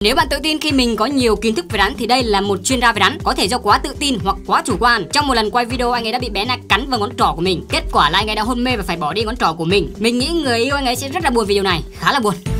Nếu bạn tự tin khi mình có nhiều kiến thức về rắn thì đây là một chuyên gia về rắn. Có thể do quá tự tin hoặc quá chủ quan. Trong một lần quay video, anh ấy đã bị bé Na cắn vào ngón trỏ của mình. Kết quả là anh ấy đã hôn mê và phải bỏ đi ngón trỏ của mình. Mình nghĩ người yêu anh ấy sẽ rất là buồn vì điều này, khá là buồn.